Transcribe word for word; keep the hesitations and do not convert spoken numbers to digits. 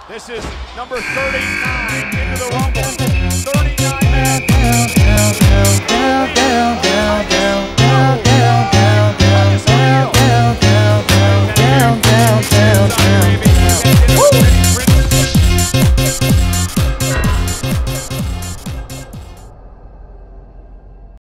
This is number thirty-nine into the Rumble. thirty-nine.